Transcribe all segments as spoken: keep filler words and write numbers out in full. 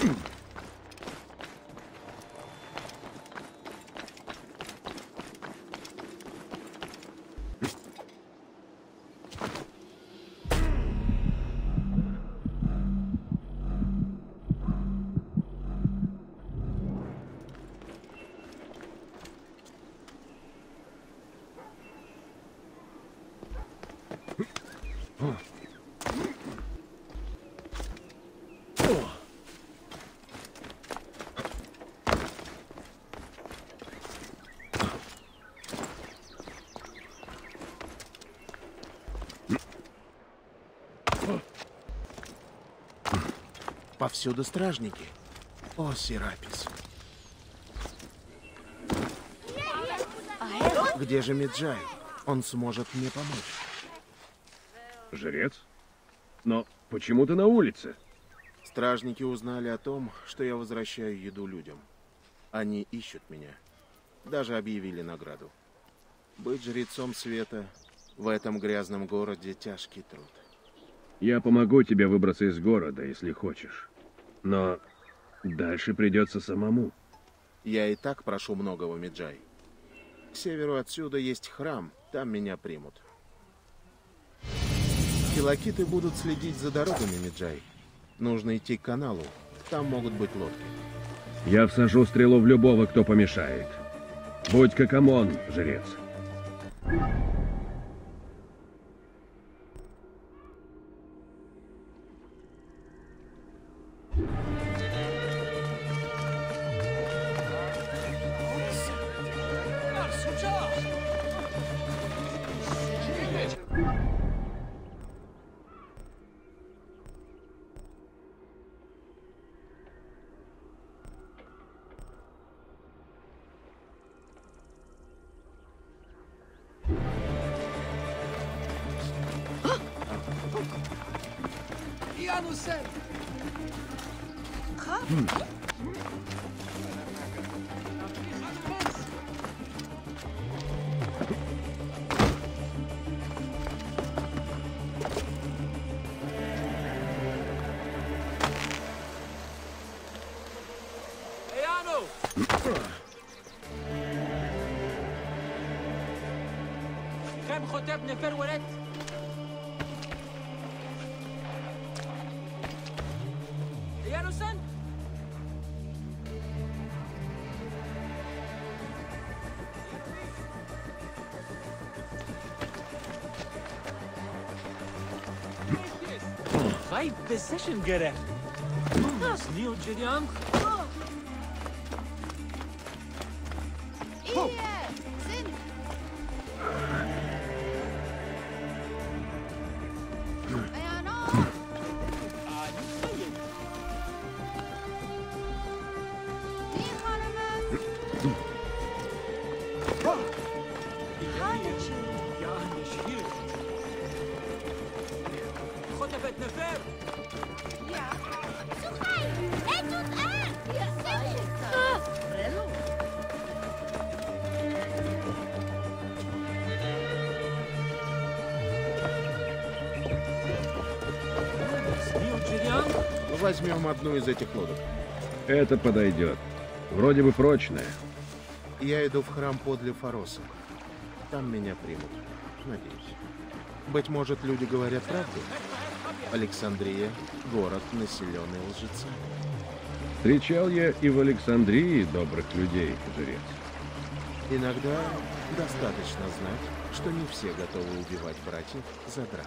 Повсюду стражники. О, Серапис. Где же Меджай? Он сможет мне помочь. Жрец? Но почему ты на улице? Стражники узнали о том, что я возвращаю еду людям. Они ищут меня. Даже объявили награду. Быть жрецом света в этом грязном городе тяжкий труд. Я помогу тебе выбраться из города, если хочешь. Но дальше придется самому. Я и так прошу многого, Меджай. К северу отсюда есть храм, там меня примут. Филакиты будут следить за дорогами, Меджай. Нужно идти к каналу, там могут быть лодки. Я всажу стрелу в любого, кто помешает. Будь как Амон, жрец. Session گرفت. نیو جدیان. Возьмем одну из этих лодок. Это подойдет. Вроде бы прочная. Я иду в храм подле Фароса. Там меня примут. Надеюсь. Быть может, люди говорят правду? Александрия — город, населенный лжецами. Встречал я и в Александрии добрых людей, жрец. Иногда достаточно знать, что не все готовы убивать братьев за драку.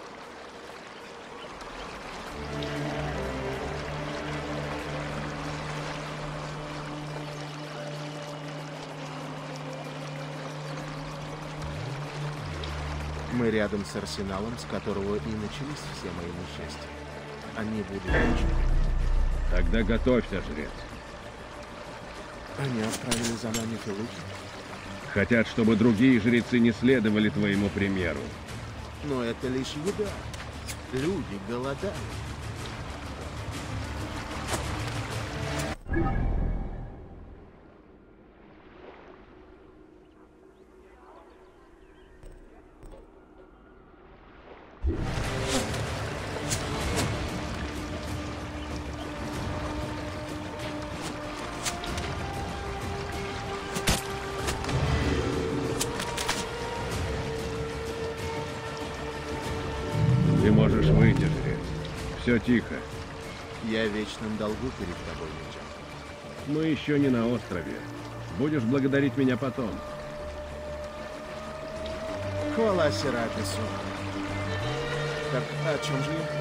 Мы рядом с арсеналом, с которого и начались все мои несчастья. Они будут очень. Тогда готовься, жрец. Они отправили за нами филухи. Хотят, чтобы другие жрецы не следовали твоему примеру. Но это лишь еда. Люди голодают. Ты можешь выйти, жрец. Все тихо. Я в вечном долгу перед тобой, Миджай. Мы еще не на острове. Будешь благодарить меня потом. Хвала Серапису. Так, о чем же я?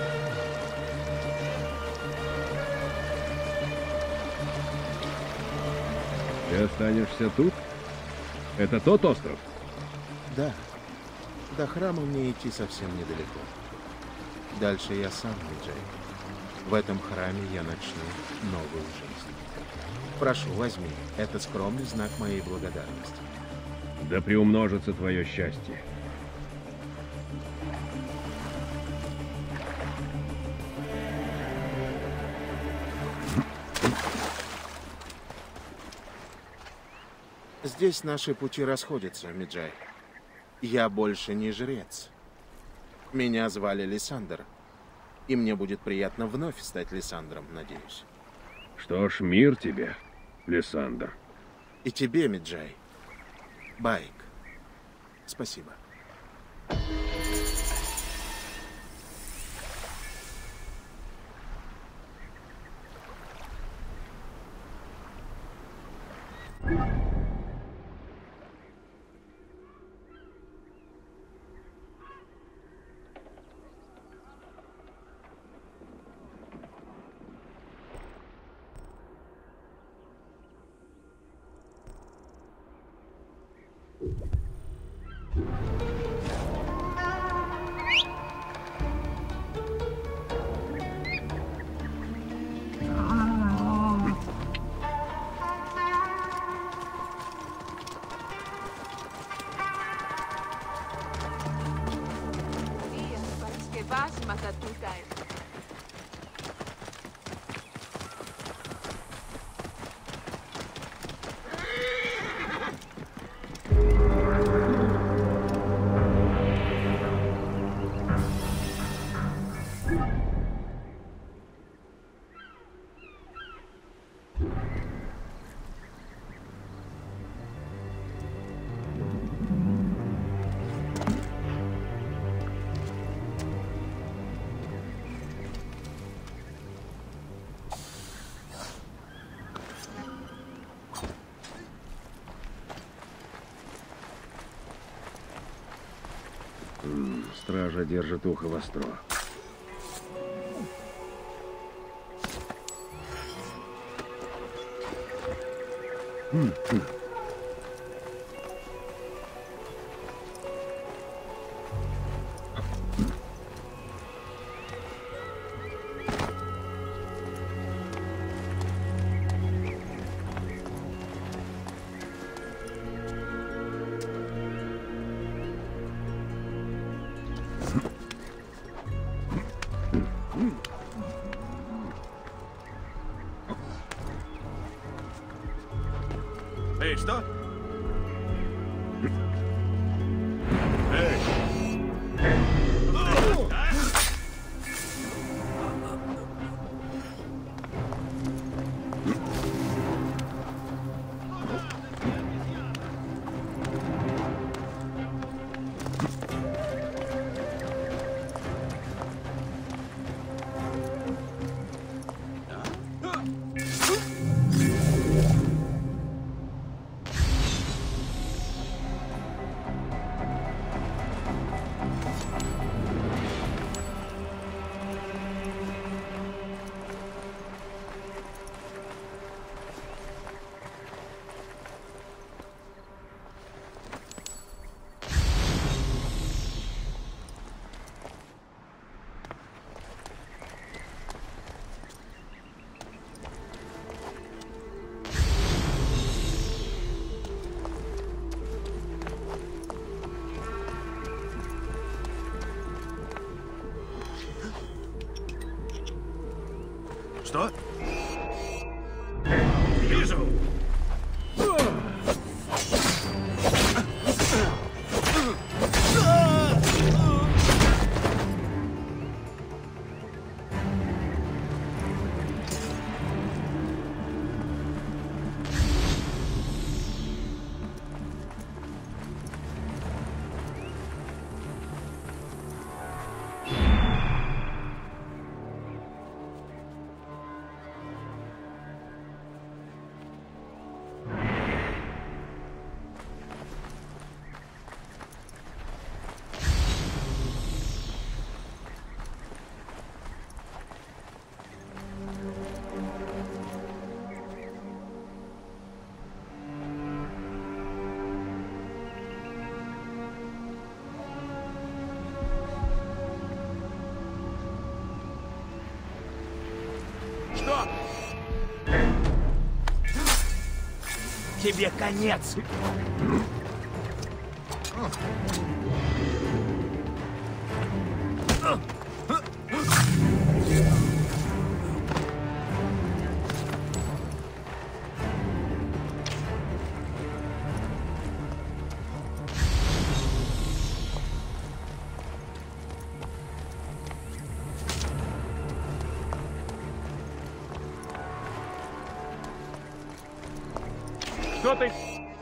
Ты останешься тут? Это тот остров? Да. До храма мне идти совсем недалеко. Дальше я сам, Миджай. В этом храме я начну новую жизнь. Прошу, возьми. Это скромный знак моей благодарности. Да приумножится твое счастье. Здесь наши пути расходятся, Миджай. Я больше не жрец. Меня звали Лиссандр. И мне будет приятно вновь стать Лиссандром, надеюсь. Что ж, мир тебе, Лиссандр. И тебе, Миджай. Байк. Спасибо. Стража держит ухо востро. Эй, что? Эй! Что? Вижу! Что? Тебе конец! Что ты?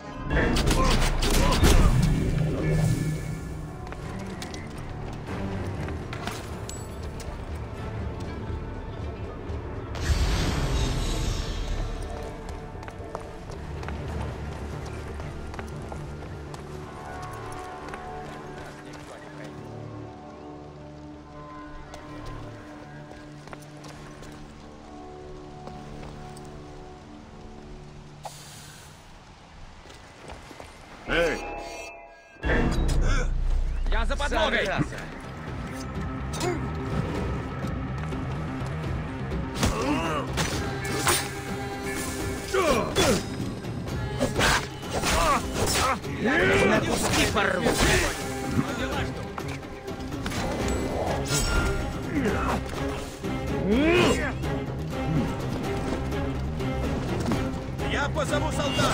Эй! Я за подмогой! На куски порву! Я позову солдат!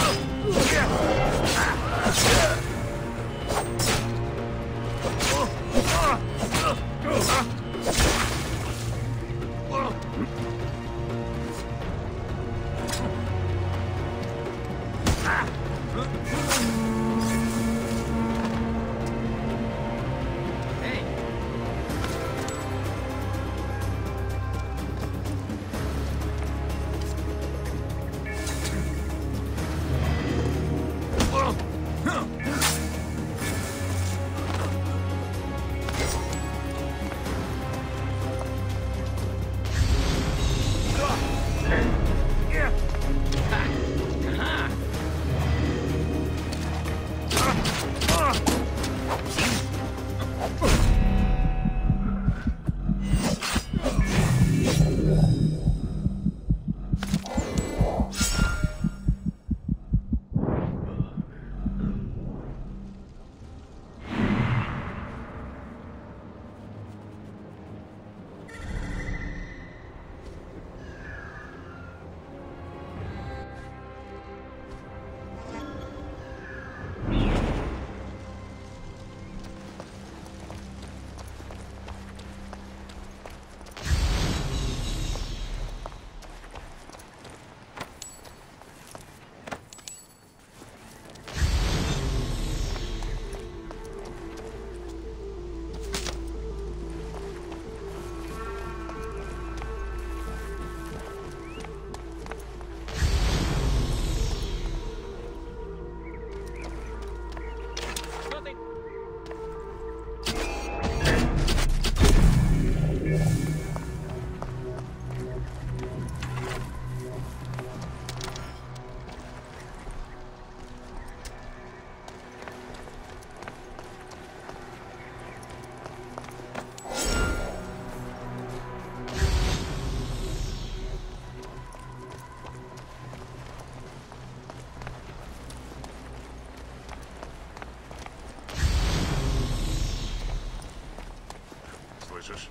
Слышишь?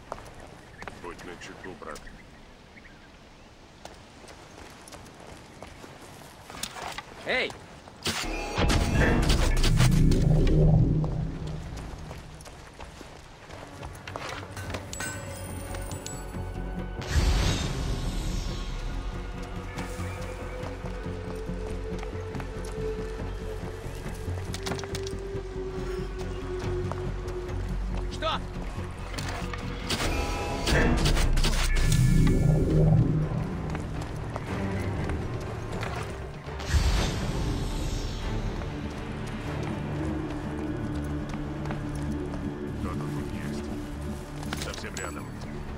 Будь начеку, брат. Эй! Что? Кто-то тут есть. Совсем рядом.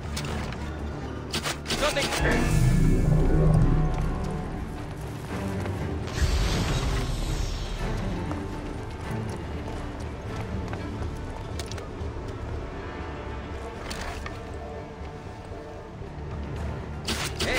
Что ты? Эй!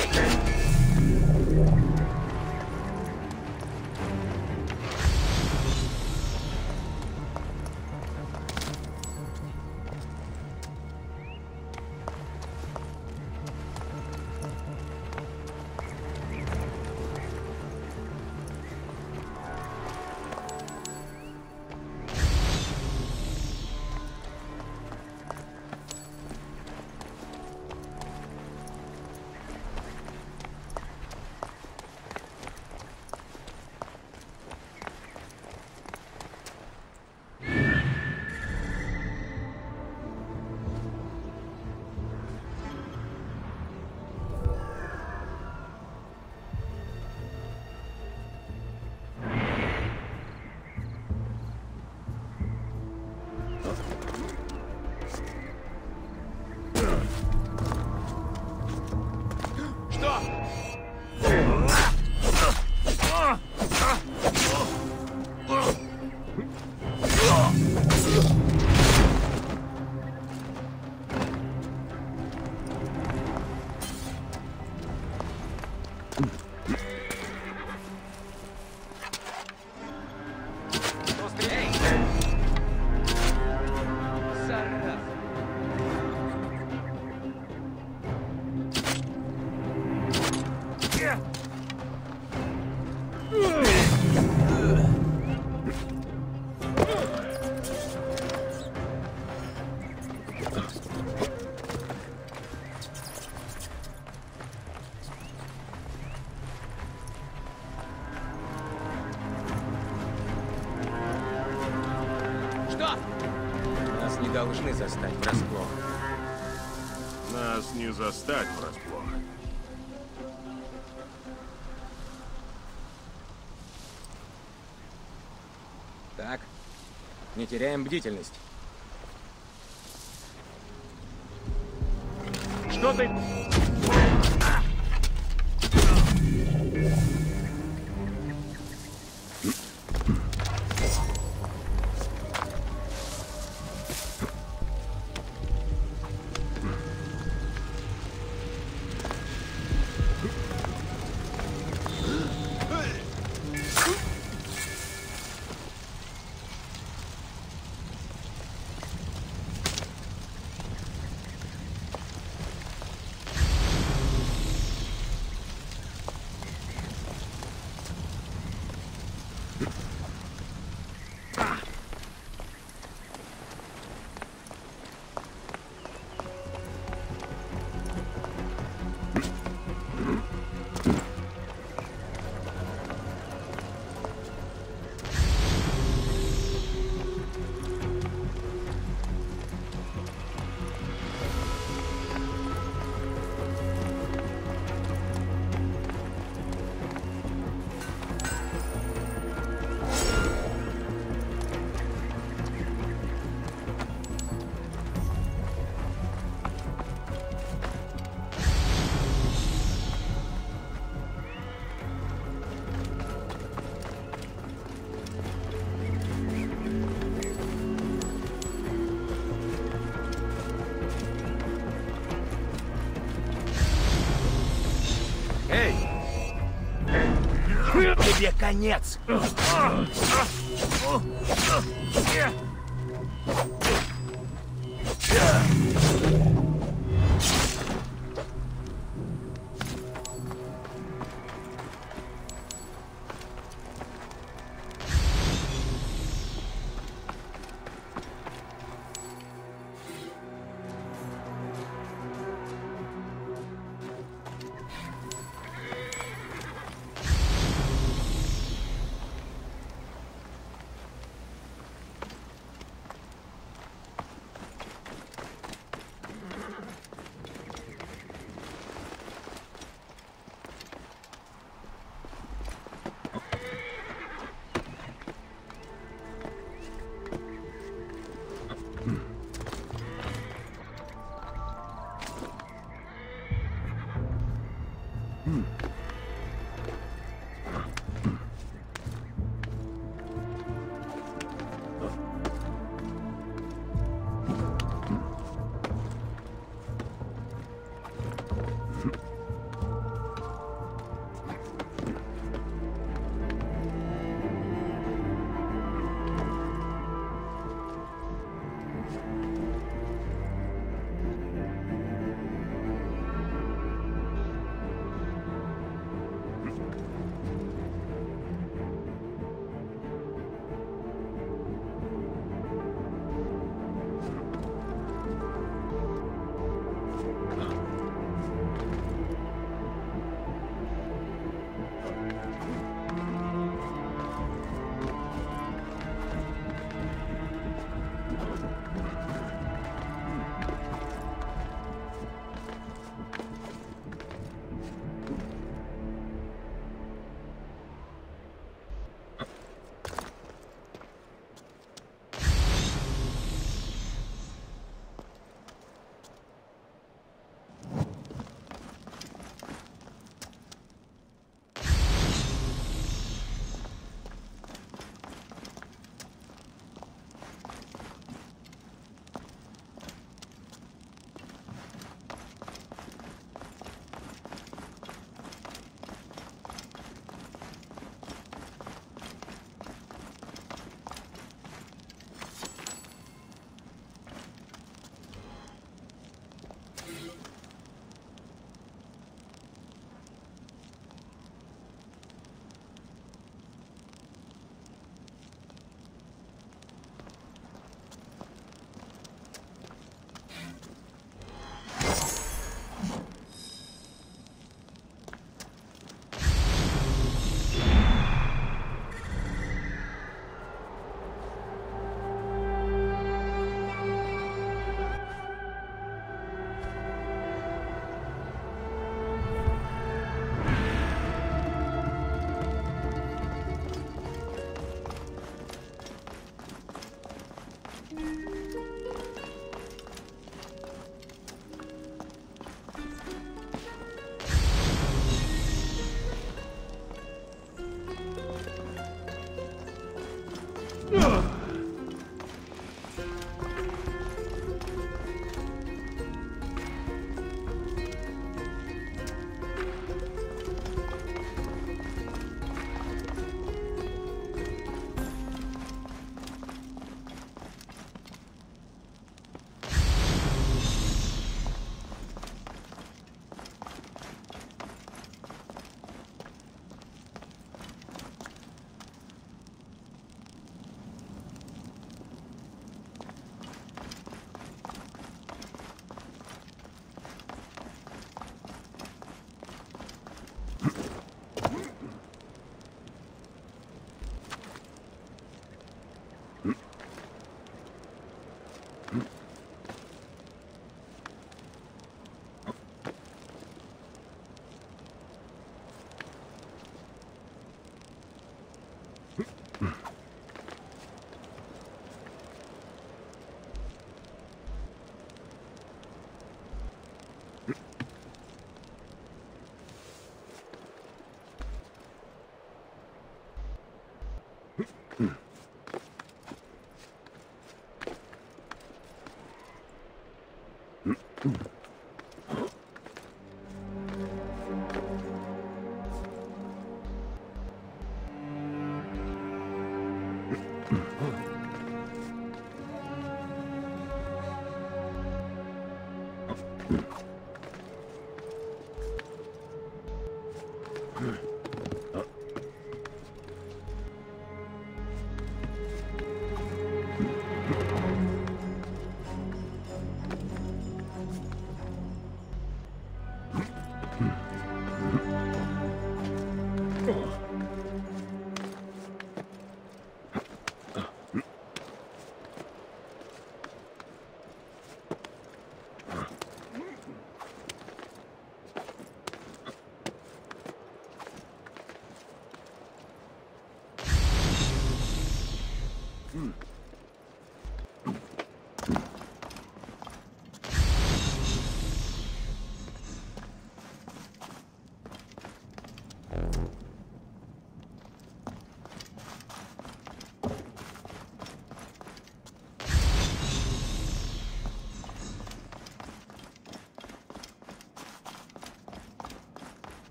должны застать врасплох. Нас не застать врасплох. Так, не теряем бдительность. Что ты... Эй! Тебе конец!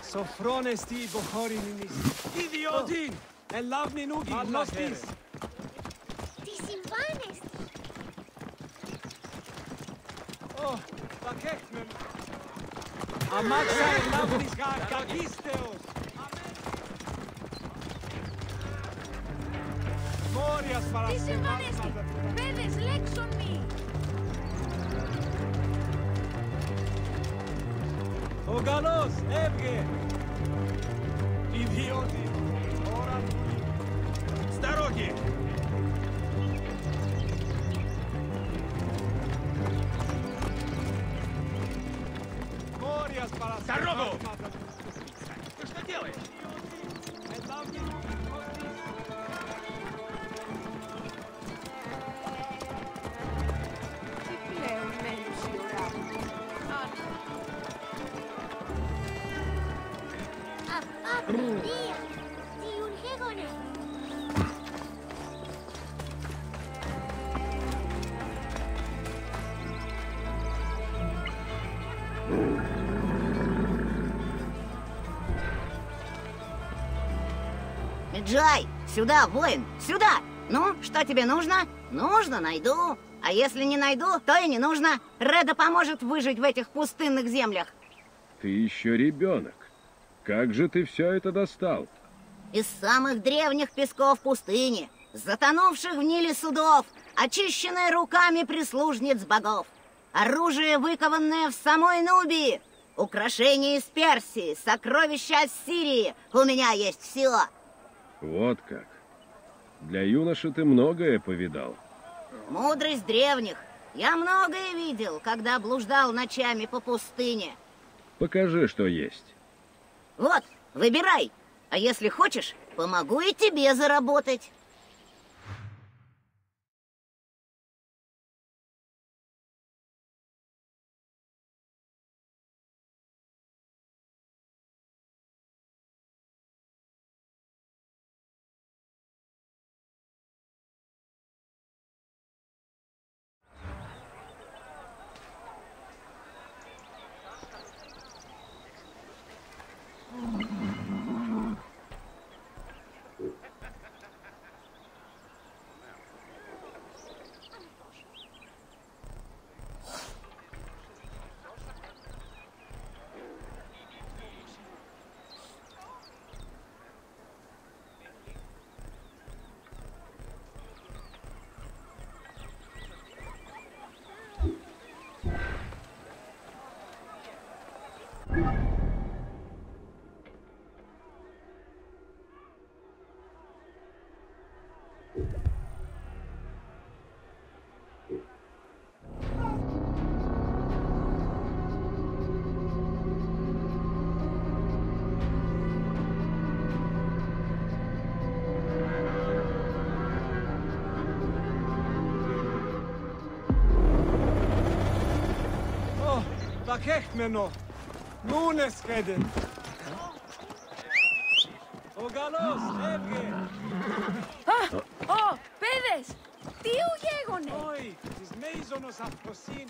Sofronesti bohorininis. Idiotin! Ελάβνη νούγι, μάλωστης. Τι συμβάνεσαι. Ω, πακέχμεν. Αμάξα ελάβνης κακίστεως. Μόριας Τι παρασύμβασμα. συμβάνεσαι. Πέδες, λέξον μη. Ο καλός, έβγε. Ιδιώτη. Ώρα του. Дороги! Μόριας παρασύμβασμα. Дорогу! Ты что делаешь? Ελάβνη. Τι πλέον μένεις η ώρα μου. Απαπλία. Τι ουργέγονε. Меджай, сюда, воин, сюда! Ну, что тебе нужно? Нужно, найду. А если не найду, то и не нужно. Реда поможет выжить в этих пустынных землях. Ты еще ребенок. Как же ты все это достал? Из самых древних песков пустыни, затонувших в Ниле судов, очищенное руками прислужниц богов. Оружие, выкованное в самой Нубии. Украшения из Персии, сокровища Ассирии. У меня есть все. Вот как. Для юноши ты многое повидал. Мудрость древних. Я многое видел, когда блуждал ночами по пустыне. Покажи, что есть. Вот, выбирай. А если хочешь, помогу и тебе заработать. Πακέχμενο. Νούνε σχέδε. Ο καλός, έβγε. Ω, πέδες. Τι ουγέγονε. Όχι, της μέιζονος αυτοσύνη.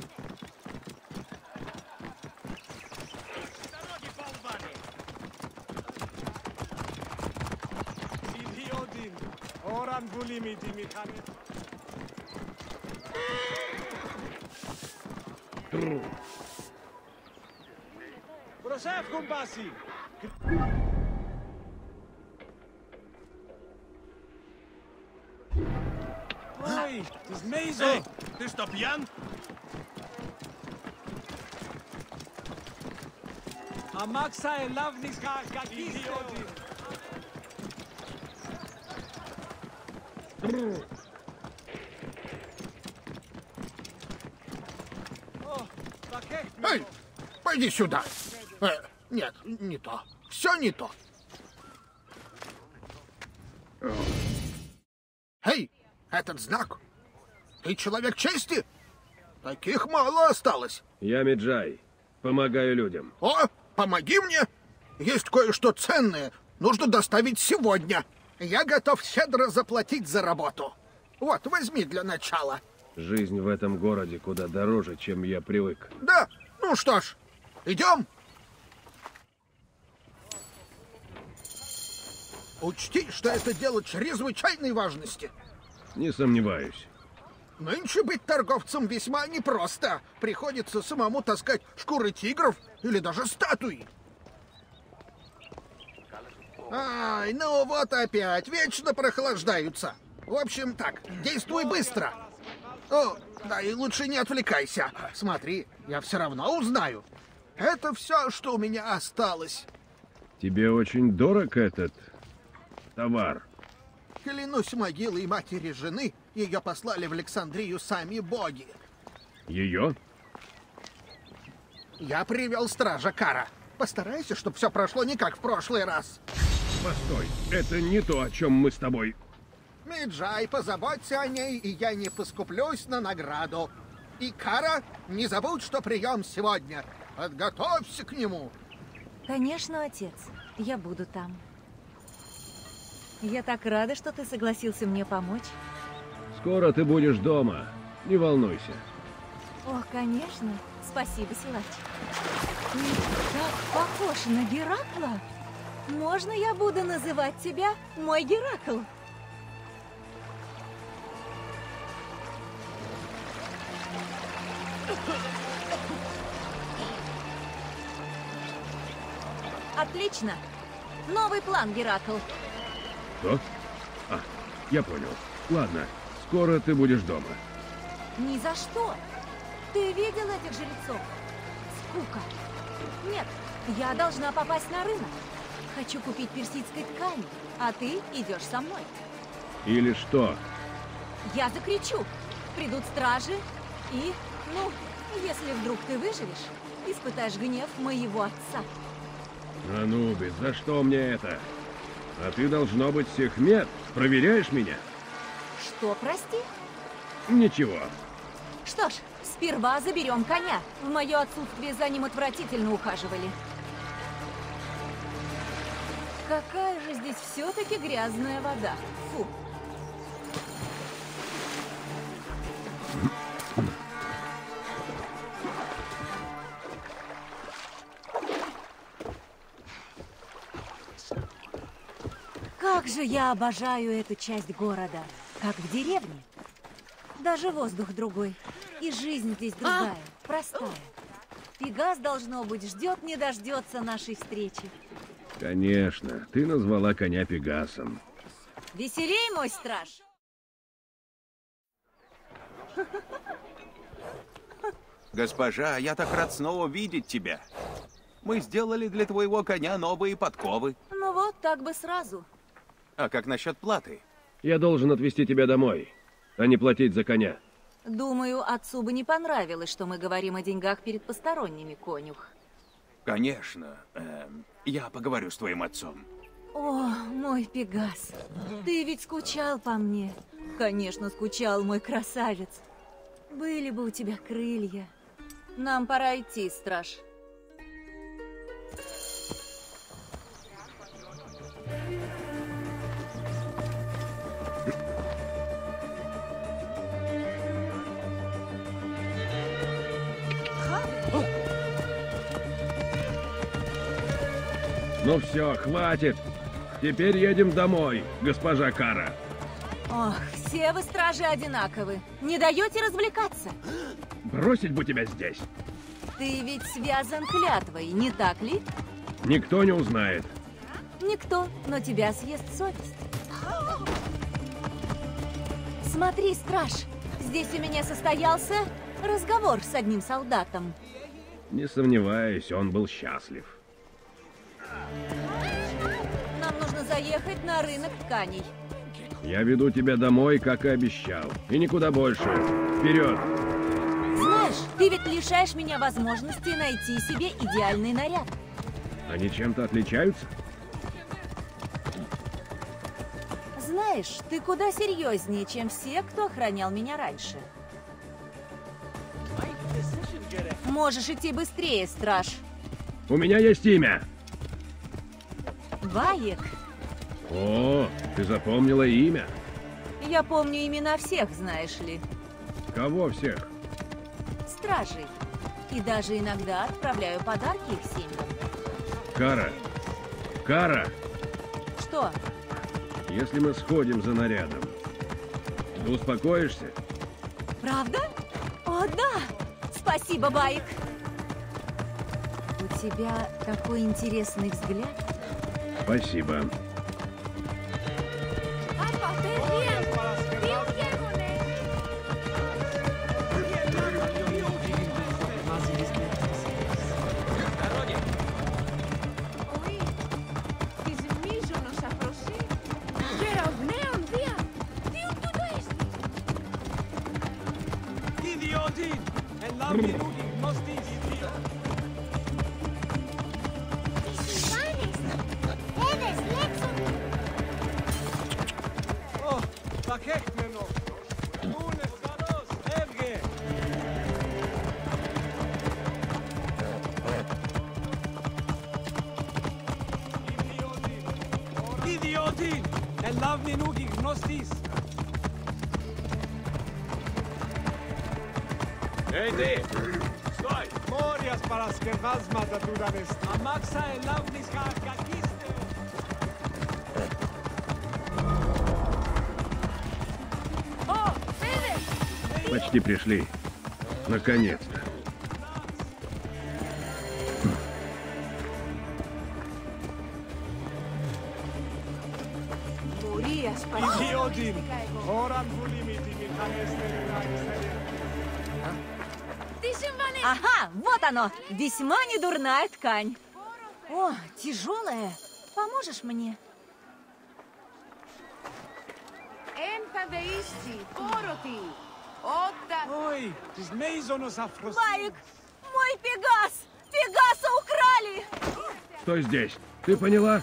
Дороги, болваны! Ιδιώτην. Ώραν βουλή μη τη μηχανή. Προσεύχουν πάση. Όχι, της μέιζο. Эй, ты что, пьян? Αμάξα ελάβνης κακίστεως. Ω, πακέχμενο. Эй, пойди сюда. Э, нет, не то. Все не то. Эй, этот знак. Ты человек чести? Таких мало осталось. Я Меджай. Помогаю людям. О, помоги мне. Есть кое-что ценное. Нужно доставить сегодня. Я готов щедро заплатить за работу. Вот, возьми для начала. Жизнь в этом городе куда дороже, чем я привык. Да, ну что ж, идем. Учти, что это дело чрезвычайной важности. Не сомневаюсь. Нынче быть торговцем весьма непросто. Приходится самому таскать шкуры тигров или даже статуи. Ай, ну вот опять, вечно прохлаждаются. В общем, так, действуй быстро. О, да и лучше не отвлекайся. Смотри, я все равно узнаю. Это все, что у меня осталось. Тебе очень дорог этот товар. Клянусь могилой матери жены, ее послали в Александрию сами боги. Ее? Я привел стража Кара. Постарайся, чтобы все прошло не как в прошлый раз. Постой, это не то, о чем мы с тобой. Меджай, позаботься о ней, и я не поскуплюсь на награду. И, Кара, не забудь, что прием сегодня. Подготовься к нему. Конечно, отец. Я буду там. Я так рада, что ты согласился мне помочь. Скоро ты будешь дома. Не волнуйся. Ох, конечно. Спасибо, силач. Ты так похож на Геракла. Можно я буду называть тебя мой Геракл? Отлично. Новый план, Геракл. Что? А, я понял. Ладно, скоро ты будешь дома. Ни за что. Ты видел этих жрецов? Скука. Нет, я должна попасть на рынок. Хочу купить персидской ткани, а ты идешь со мной. Или что? Я закричу. Придут стражи и, ну, если вдруг ты выживешь, испытаешь гнев моего отца. Анубис, за что мне это? А ты, должно быть, Сехмет. Проверяешь меня? Что, прости? Ничего. Что ж, сперва заберем коня. В мое отсутствие за ним отвратительно ухаживали. Какая же здесь все-таки грязная вода. Фу. Как же я обожаю эту часть города, как в деревне. Даже воздух другой, и жизнь здесь другая, простая. Пегас, должно быть, ждет не дождется нашей встречи. Конечно, ты назвала коня Пегасом. Веселей, мой страж! Госпожа, я так рад снова видеть тебя. Мы сделали для твоего коня новые подковы. Ну вот, так бы сразу. А как насчет платы? Я должен отвезти тебя домой, а не платить за коня. Думаю, отцу бы не понравилось, что мы говорим о деньгах перед посторонними, конюх. Конечно. Эм, я поговорю с твоим отцом. О, мой Пегас, ты ведь скучал по мне. Конечно, скучал, мой красавец. Были бы у тебя крылья. Нам пора идти, страж. Ну все, хватит. Теперь едем домой, госпожа Кара. Ох, все вы, стражи, одинаковы. Не даете развлекаться? Бросить бы тебя здесь. Ты ведь связан клятвой, не так ли? Никто не узнает. Никто, но тебя съест совесть. Смотри, страж, здесь у меня состоялся разговор с одним солдатом. Не сомневаюсь, он был счастлив. Нам нужно заехать на рынок тканей. Я веду тебя домой, как и обещал. И никуда больше. Вперед! Знаешь, ты ведь лишаешь меня возможности найти себе идеальный наряд. Они чем-то отличаются? Знаешь, ты куда серьезнее, чем все, кто охранял меня раньше. Можешь идти быстрее, страж. У меня есть имя. Ваек. О, ты запомнила имя? Я помню имена всех, знаешь ли. Кого всех? Стражей. И даже иногда отправляю подарки их семьям. Кара. Кара. Что? Если мы сходим за нарядом, ты успокоишься? Правда? О, да! Спасибо, Баек. У тебя такой интересный взгляд. Спасибо. Πάπα, φεύγει. Τι ουγέγονε. Οή, της μίζωνος αφροσύ. Γεραυνέων δια. Τι ουν τούτο έστι. Idiotin! En λάβει νούγι γνωστής. Τι συμβάνεις. Έδες, λέξον. Ω, παχέκτμενο. Ούνε σκαρός, έβγε. Idiotin! En λάβει νούγι γνωστής. Эй, ты! Стой! Μόριας παρασκευάσματα του δανεστή. Αμάξα ελάβνης κακίστε. Ω, έδες. Почти пришли. Наконец-то. Μουρίας Idiotin! παρασκευάστηκα εγώ. Ώραν βουλή μη τη μηχανέστερη ράγιστερη. Τι συμβάνει. Ага, вот оно! Весьма недурная ткань. О, тяжелая. Поможешь мне? Εν θα δεήσει. Πόροτη. Όταν... Όι, της μέιζωνος αφροσύνης. Баек! Мой Пегас! Пегаса украли! Стой здесь. Ты поняла?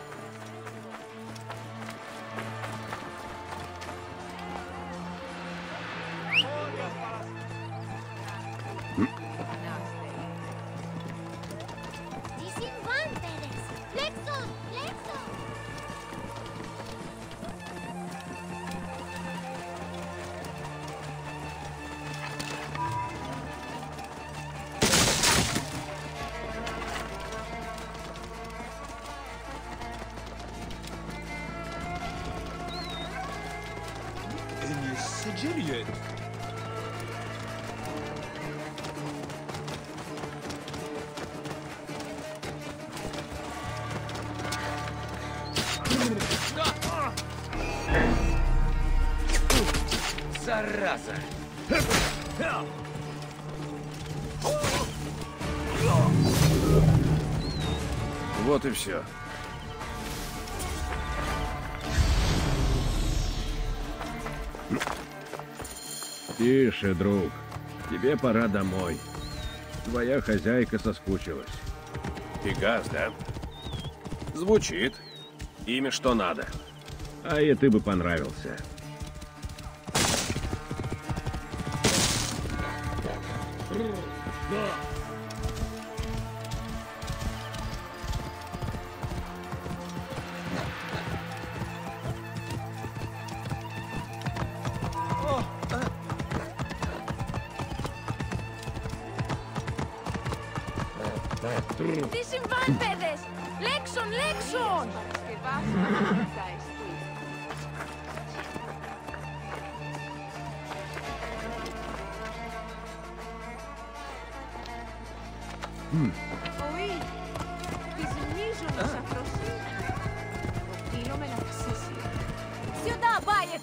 Τι συμβάν, παιδες. Λέξον, λέξον. Зараза! Вот и все. Тише, друг. Тебе пора домой. Твоя хозяйка соскучилась. Пегас, да? Звучит. Имя что надо. А и ты бы понравился. Τι συμβάν, παιδες. Λέξον, λέξον. Παρασκευάσματα εστί. Οή, της μίζωνος αφροσύνης. Οφείλουμε να ξύσει. Сюда, Баек!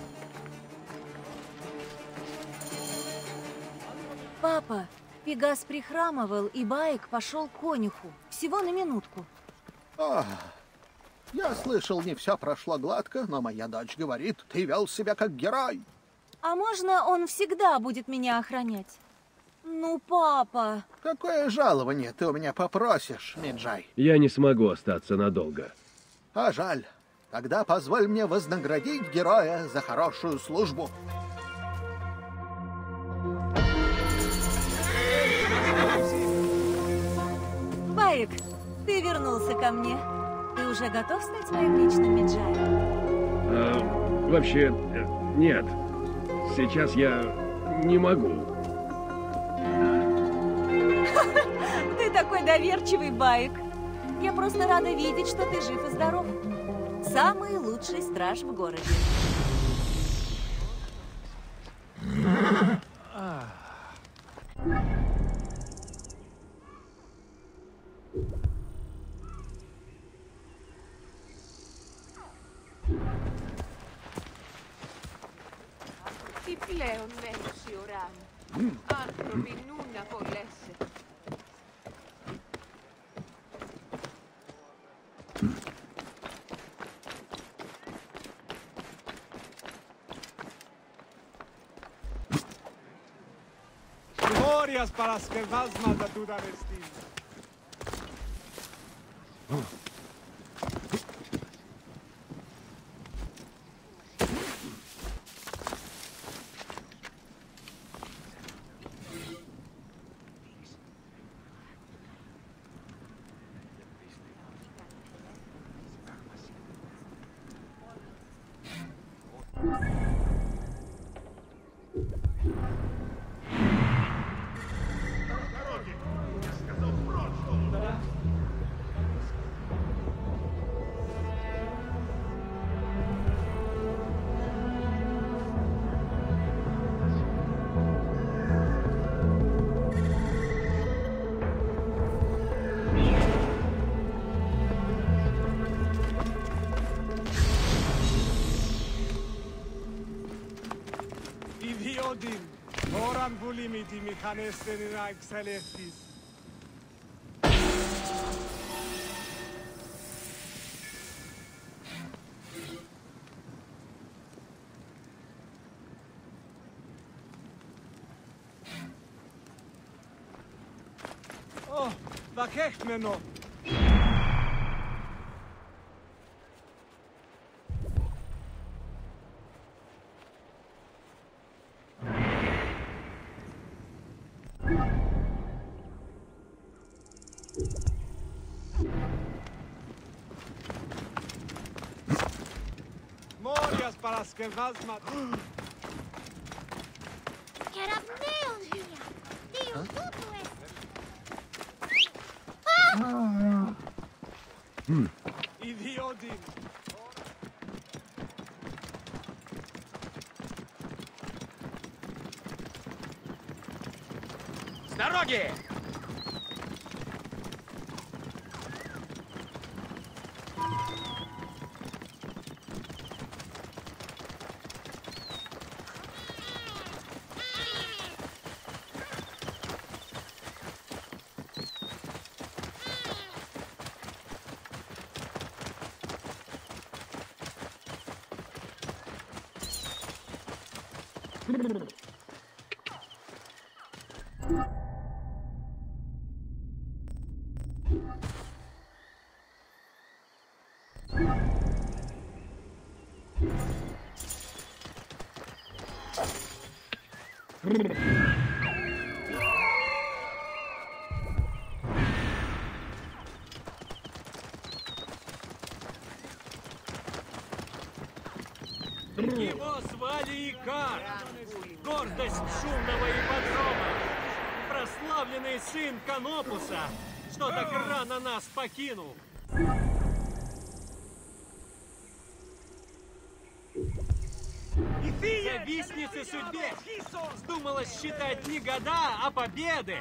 Папа, Пегас прихрамывал, и Баек пошел к конюху. Всего на минутку. Ах, я слышал, не все прошло гладко, но моя дочь говорит, ты вел себя как герой. А можно он всегда будет меня охранять? Ну, папа... Какое жалование ты у меня попросишь, Меджай? Я не смогу остаться надолго. А жаль. Тогда позволь мне вознаградить героя за хорошую службу. Баек, ты вернулся ко мне. Ты уже готов стать моим личным Меджаем? А, вообще, э, нет. Сейчас я не могу. Ты такой доверчивый, Баек. Я просто рада видеть, что ты жив и здоров. Самый лучший страж в городе. Τι πλέον μένεις η ουρά μου. Άνθρωποι νουν απολέσαι. Glorias παρασκευάσματα τούτα ρεστή. Ιδιότην, ώραν βουλήμη τη μηχανέστερη να εξελεύθεις. Ω, βακέχμενο. Μόριας παρασκευάσματα. Κεραυναίων δία. Τι ουδούτου έσαι. Ιδιότην. С дороги! Его звали Икар, гордость шумного ипподрома, прославленный сын Канопуса, что так рано нас покинул. Завистнице судьбе вздумалось считать не года, а победы.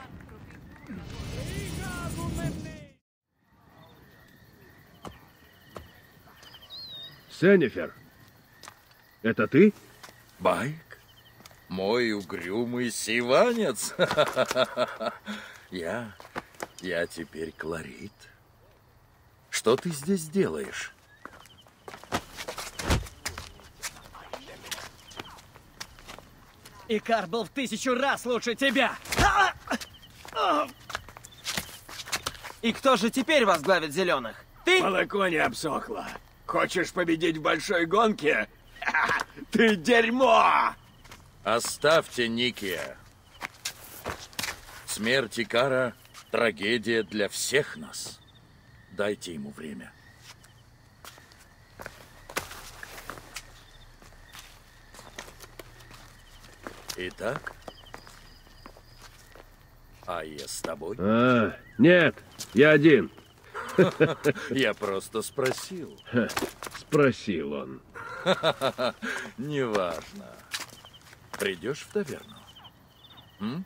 Сенефер, это ты? Байк? Мой угрюмый сиванец? Я... я теперь Кларит. Что ты здесь делаешь? Икар был в тысячу раз лучше тебя! И кто же теперь возглавит зеленых? Ты? Молоко не обсохло. Хочешь победить в большой гонке? Ты дерьмо! Оставьте Никия. Смерть Икара — трагедия для всех нас. Дайте ему время. Итак, а я с тобой? А, нет, я один. Я просто спросил. Ха, спросил он. Неважно. Придешь в таверну? М?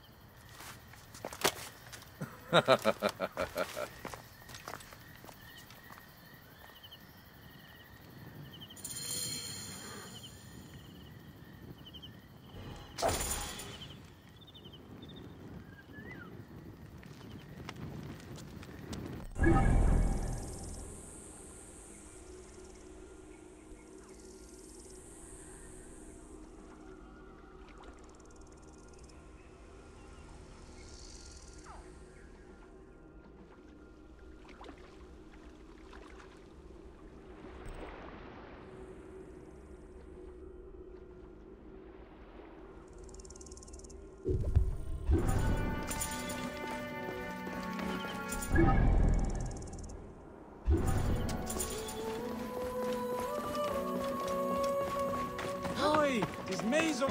Oi, is Maison.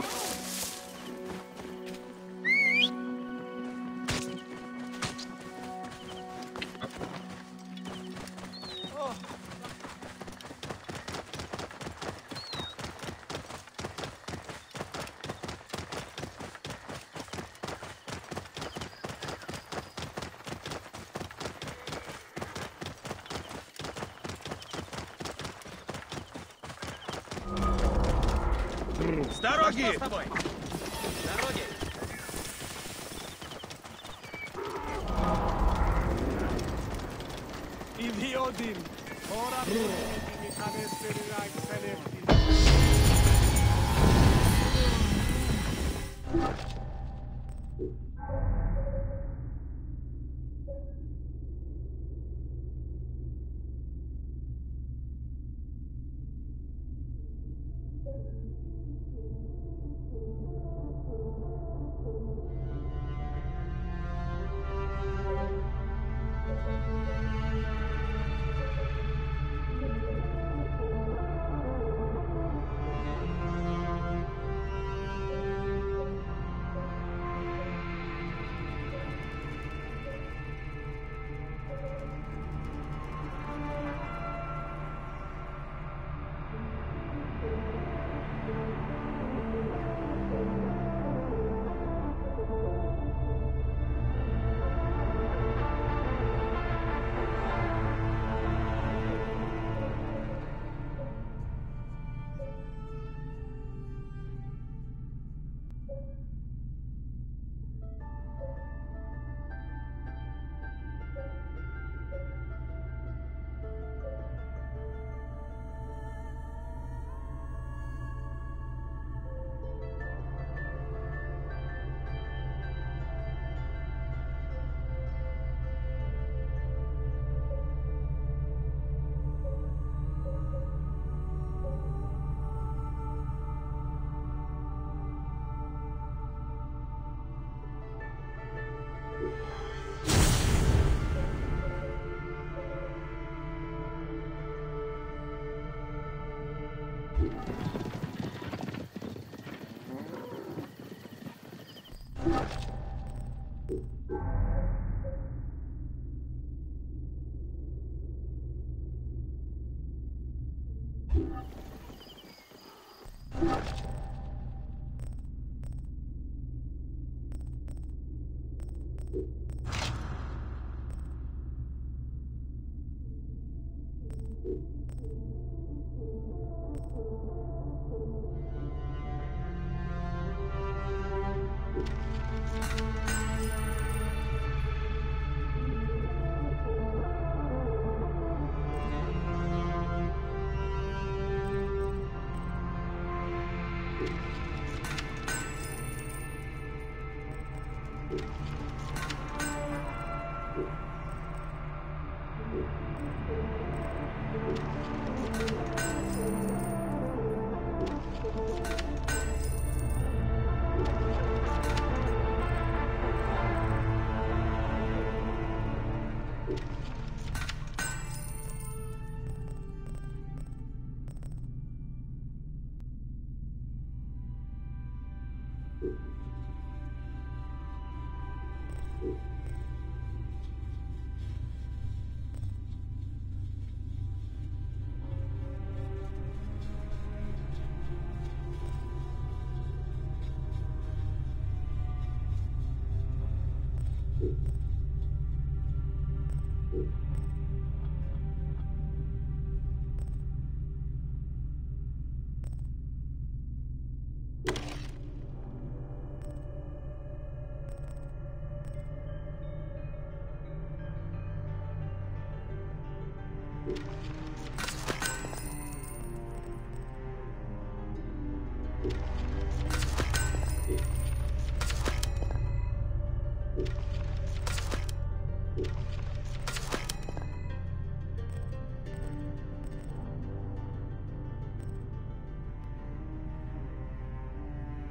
С дороги! Что с тобой? С дороги! Idiotin! Ora mi canesterirai celesti.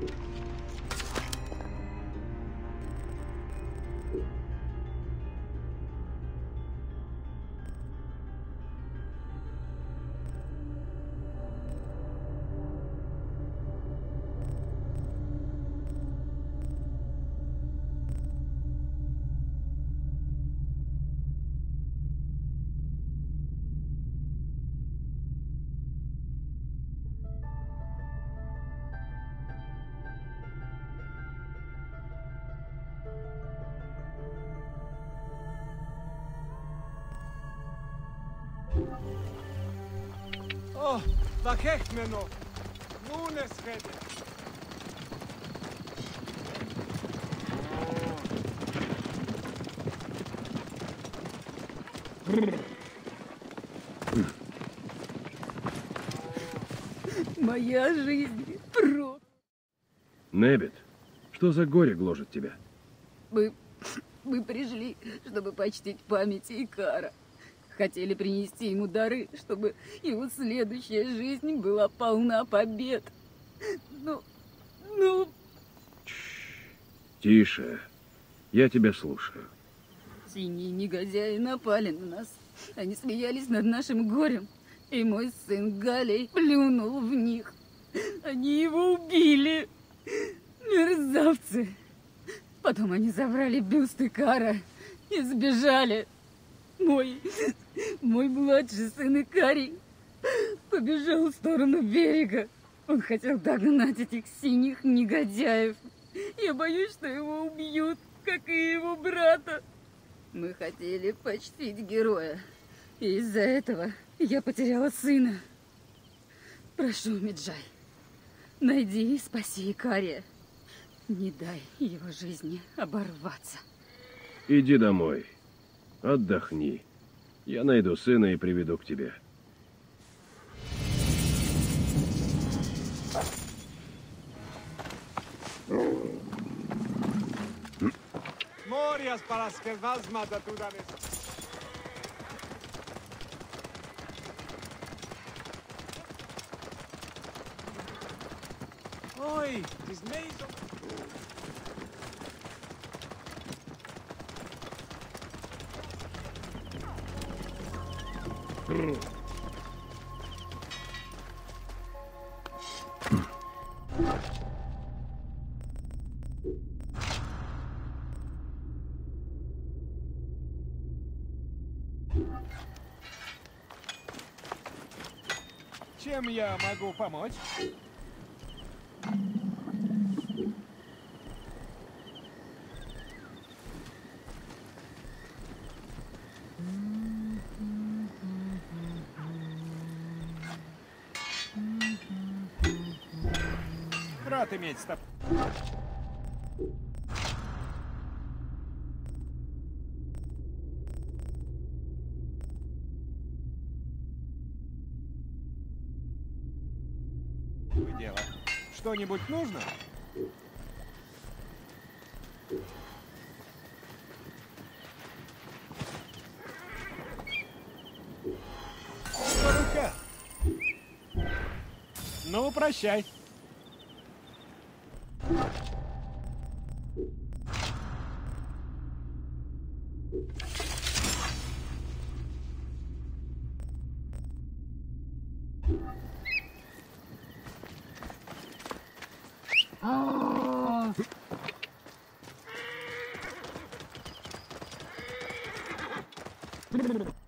Oh, לקח ממנו. נו נסחדת. Моя жизнь про... Небет, что за горе гложет тебя? Мы... мы пришли, чтобы почтить память Икара. Хотели принести ему дары, чтобы его следующая жизнь была полна побед. Ну... ну... Тише. Я тебя слушаю. Синие негодяи напали на нас. Они смеялись над нашим горем. И мой сын Галей плюнул в них. Они его убили. Мерзавцы. Потом они забрали бюст Икара и сбежали. Мой, мой младший сын Икарий побежал в сторону берега. Он хотел догнать этих синих негодяев. Я боюсь, что его убьют, как и его брата. Мы хотели почтить героя. И из-за этого я потеряла сына. Прошу, Меджай, найди и спаси Икария. Не дай его жизни оборваться. Иди домой. Отдохни. Я найду сына и приведу к тебе. Morijās parasti, kad mazmāta tu damies. Oi, tas meizo. Чем я могу помочь? Рад иметь с тобой. Дело. Что-нибудь нужно? Рука. Ну, прощай. А-а-а.